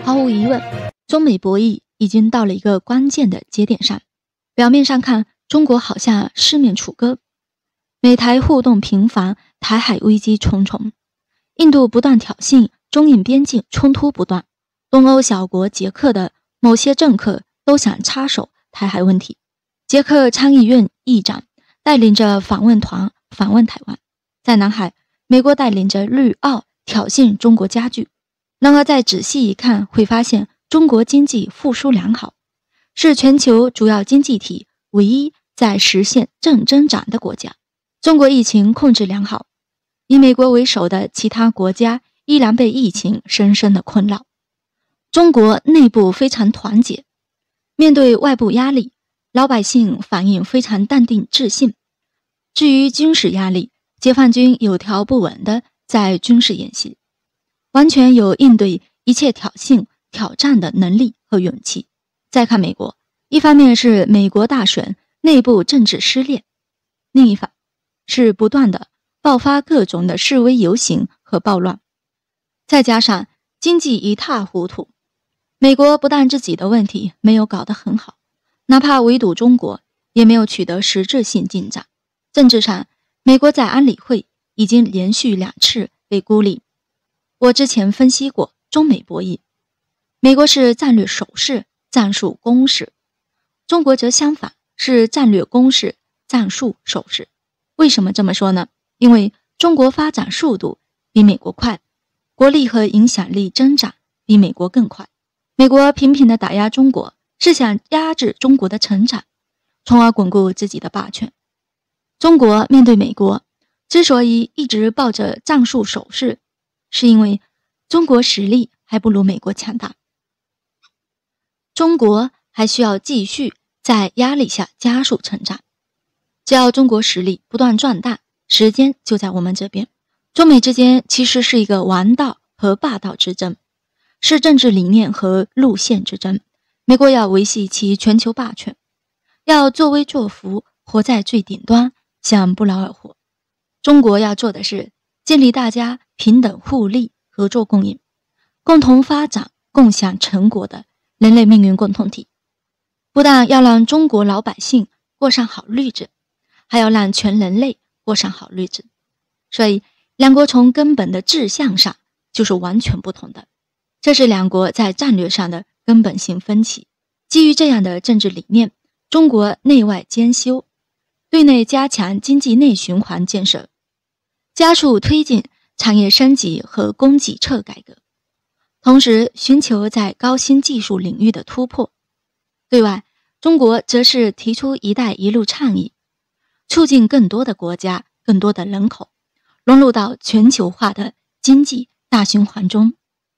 毫无疑问，中美博弈已经到了一个关键的节点上。表面上看，中国好像四面楚歌，美台互动频繁，台海危机重重，印度不断挑衅，中印边境冲突不断，东欧小国捷克的某些政客都想插手台海问题。捷克参议院议长带领着访问团访问台湾，在南海，美国带领着日澳挑衅中国加剧。然而再仔细一看，会发现中国经济复苏良好，是全球主要经济体唯一在实现正增长的国家。中国疫情控制良好，以美国为首的其他国家依然被疫情深深的困扰。中国内部非常团结，面对外部压力，老百姓反应非常淡定自信。至于军事压力，解放军有条不紊地在军事演习，完全有应对一切挑衅挑战的能力和勇气。再看美国，一方面是美国大选内部政治撕裂，另一方是不断的爆发各种的示威游行和暴乱，再加上经济一塌糊涂。美国不但自己的问题没有搞得很好，哪怕围堵中国也没有取得实质性进展。政治上，美国在安理会已经连续2次被孤立。我之前分析过中美博弈，美国是战略守势、战术攻势，中国则相反，是战略攻势、战术守势。为什么这么说呢？因为中国发展速度比美国快，国力和影响力增长比美国更快。美国频频地打压中国，是想压制中国的成长，从而巩固自己的霸权。中国面对美国之所以一直抱着战术守势，是因为中国实力还不如美国强大，中国还需要继续在压力下加速成长。只要中国实力不断壮大，时间就在我们这边。中美之间其实是一个王道和霸道之争，是政治理念和路线之争。美国要维系其全球霸权，要作威作福，活在最顶端，想不劳而获。中国要做的是建立大家平等互利、合作共赢、共同发展、共享成果的人类命运共同体。不但要让中国老百姓过上好日子，还要让全人类过上好日子。所以两国从根本的志向上就是完全不同的，这是两国在战略上的根本性分歧。基于这样的政治理念，中国内外兼修，对内加强经济内循环建设，加速推进产业升级和供给侧改革，同时寻求在高新技术领域的突破。对外，中国则是提出一带一路倡议，促进更多的国家、更多的人口融入到全球化的经济大循环中，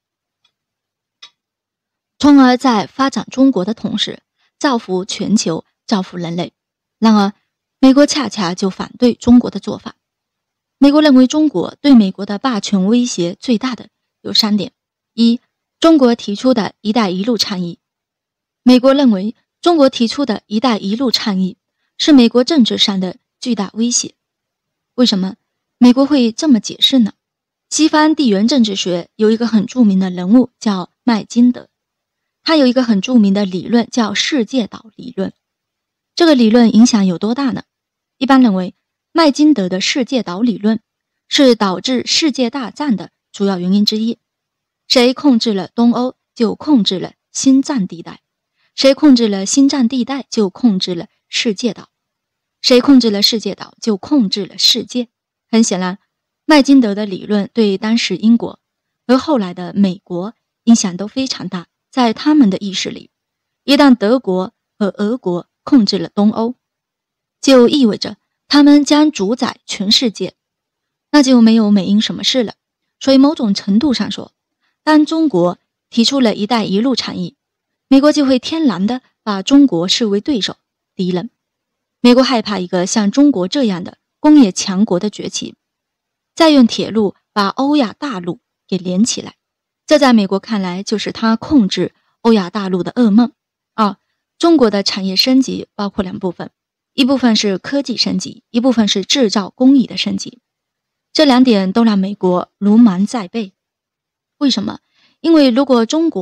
从而在发展中国的同时造福全球、造福人类。然而美国恰恰就反对中国的做法。美国认为中国对美国的霸权威胁最大的有3点。一、中国提出的一带一路倡议。美国认为中国提出的一带一路倡议是美国政治上的巨大威胁。为什么美国会这么解释呢？西方地缘政治学有一个很著名的人物叫麦金德，他有一个很著名的理论叫世界岛理论。这个理论影响有多大呢？一般认为，麦金德的世界岛理论是导致世界大战的主要原因之一。谁控制了东欧，就控制了新战地带；谁控制了新战地带，就控制了世界岛；谁控制了世界岛，就控制了世界。很显然，麦金德的理论对当时英国和后来的美国影响都非常大。在他们的意识里，一旦德国和俄国控制了东欧，就意味着他们将主宰全世界，那就没有美英什么事了。所以某种程度上说，当中国提出了一带一路倡议，美国就会天然地把中国视为对手、敌人。美国害怕一个像中国这样的工业强国的崛起，再用铁路把欧亚大陆给连起来，这在美国看来就是他控制欧亚大陆的噩梦。中国的产业升级包括2部分，一部分是科技升级，一部分是制造工艺的升级。这2点都让美国如芒在背。为什么？因为如果中国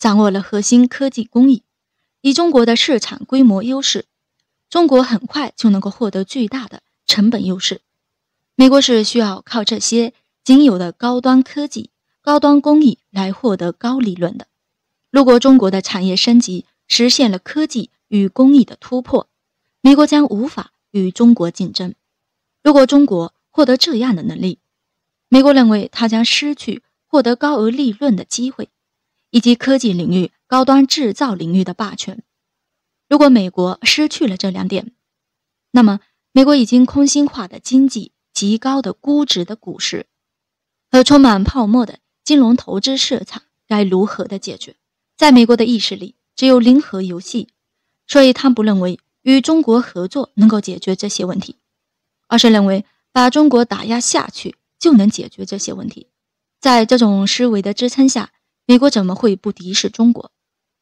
掌握了核心科技工艺，以中国的市场规模优势，中国很快就能够获得巨大的成本优势。美国是需要靠这些仅有的高端科技、高端工艺来获得高利润的。如果中国的产业升级实现了科技与工艺的突破，美国将无法与中国竞争。如果中国获得这样的能力，美国认为它将失去获得高额利润的机会，以及科技领域、高端制造领域的霸权。如果美国失去了这两点，那么美国已经空心化的经济、极高的估值的股市和充满泡沫的金融投资市场该如何的解决？在美国的意识里，只有零和游戏，所以他不认为与中国合作能够解决这些问题，而是认为把中国打压下去就能解决这些问题。在这种思维的支撑下，美国怎么会不敌视中国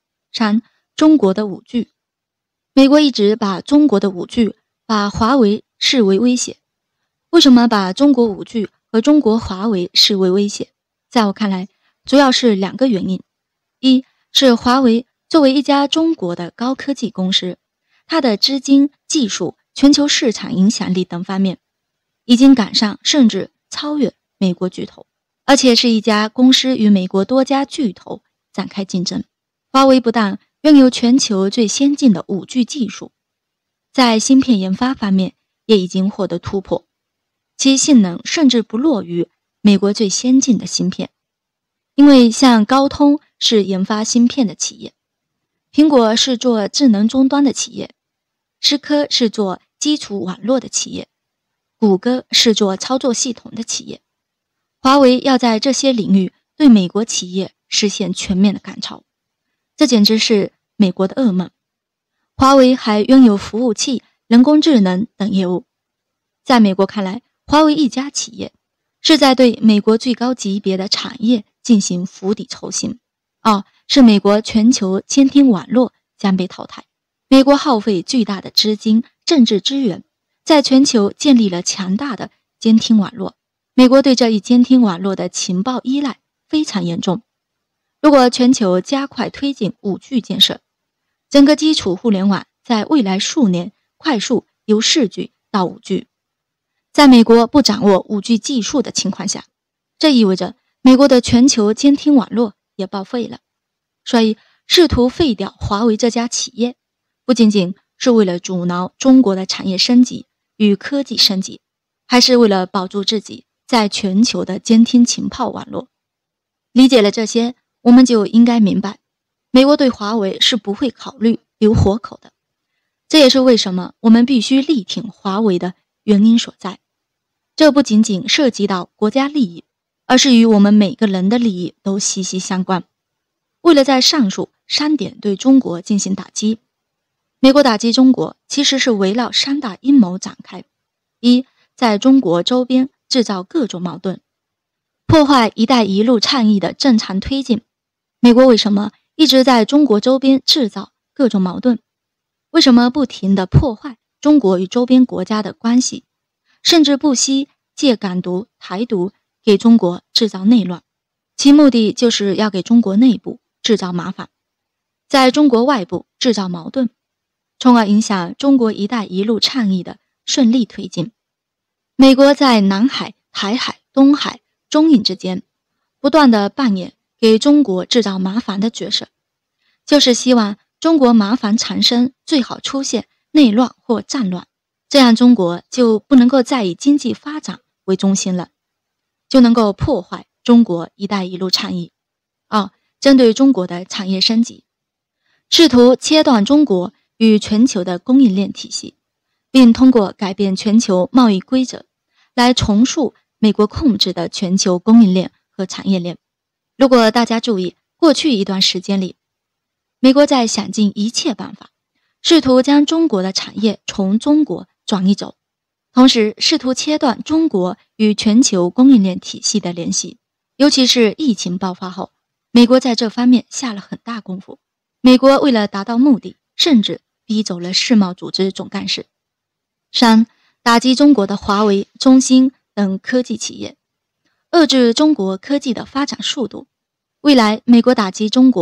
？3. 中国的5G。美国一直把中国的5G、把华为视为威胁。为什么把中国5G和中国华为视为威胁？在我看来，主要是2个原因。一是华为作为一家中国的高科技公司，它的资金、技术、全球市场影响力等方面已经赶上甚至超越美国巨头，而且是一家公司与美国多家巨头展开竞争。华为不但拥有全球最先进的5G 技术，在芯片研发方面也已经获得突破，其性能甚至不落于美国最先进的芯片。因为像高通是研发芯片的企业，苹果是做智能终端的企业，思科是做基础网络的企业，谷歌是做操作系统的企业。华为要在这些领域对美国企业实现全面的赶超，这简直是美国的噩梦。华为还拥有服务器、人工智能等业务。在美国看来，华为一家企业是在对美国最高级别的产业进行釜底抽薪。是美国全球监听网络将被淘汰。美国耗费巨大的资金、政治资源，在全球建立了强大的监听网络。美国对这一监听网络的情报依赖非常严重。如果全球加快推进5G 建设，整个基础互联网在未来数年快速由4G 到5G。在美国不掌握5G 技术的情况下，这意味着美国的全球监听网络也报废了。所以试图废掉华为这家企业，不仅仅是为了阻挠中国的产业升级与科技升级，还是为了保住自己在全球的监听情报网络。理解了这些，我们就应该明白，美国对华为是不会考虑留活口的。这也是为什么我们必须力挺华为的原因所在。这不仅仅涉及到国家利益，而是与我们每个人的利益都息息相关。为了在上述3点对中国进行打击，美国打击中国其实是围绕3大阴谋展开。一，在中国周边制造各种矛盾，破坏一带一路倡议的正常推进。美国为什么一直在中国周边制造各种矛盾？为什么不停地破坏中国与周边国家的关系，甚至不惜借港独、台独给中国制造内乱？其目的就是要给中国内部制造麻烦，在中国外部制造矛盾，从而影响中国一带一路倡议的顺利推进。美国在南海、台海、东海、中印之间不断地扮演给中国制造麻烦的角色，就是希望中国麻烦缠身，最好出现内乱或战乱，这样中国就不能够再以经济发展为中心了，就能够破坏中国一带一路倡议。针对中国的产业升级，试图切断中国与全球的供应链体系，并通过改变全球贸易规则来重塑美国控制的全球供应链和产业链。如果大家注意，过去一段时间里，美国在想尽一切办法，试图将中国的产业从中国转移走，同时试图切断中国与全球供应链体系的联系。尤其是疫情爆发后，美国在这方面下了很大功夫。美国为了达到目的，甚至逼走了世贸组织总干事。3. 打击中国的华为、中兴等科技企业，遏制中国科技的发展速度。未来美国打击中国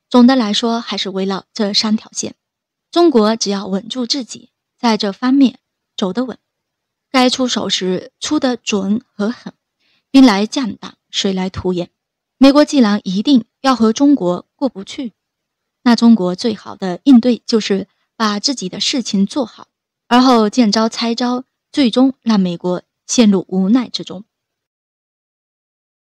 总的来说，还是围绕这3条线。中国只要稳住自己，在这方面走得稳，该出手时出得准和狠，兵来将挡，水来土掩。美国既然一定要和中国过不去，那中国最好的应对就是把自己的事情做好，而后见招拆招，最终让美国陷入无奈之中。